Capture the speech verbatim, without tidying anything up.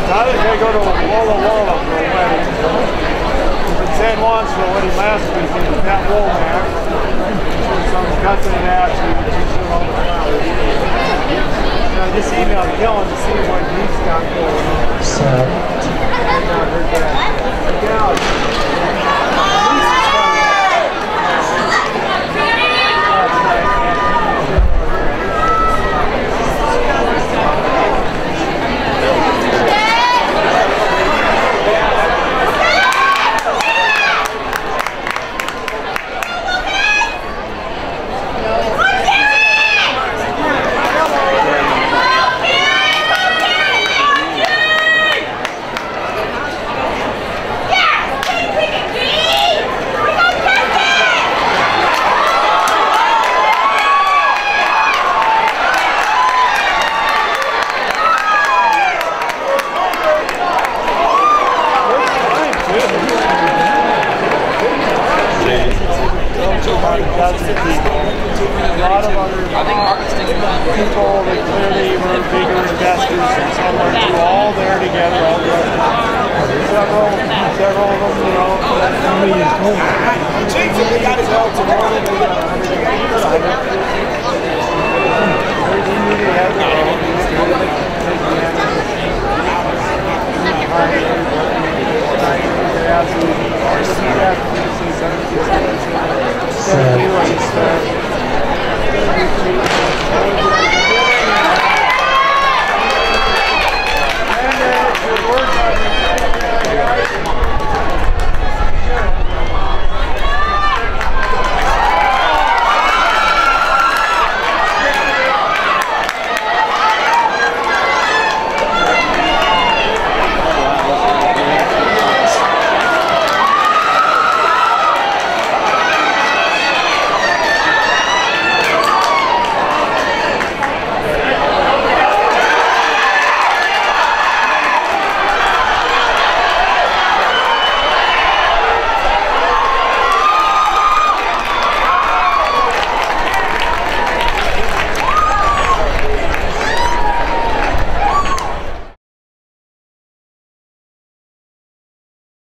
I think they go to Walla Walla for a wedding. In San Juan's for a wedding last week in that Womack. Someone's cutting it out. I just emailed Kellen to see what he's got going on. So. I've not heard that. Yeah. A lot of other people that clearly were bigger investors and so on were all there together. All the several, several of them, you know. They got to go tomorrow. They got one hundred. They knew they had their own.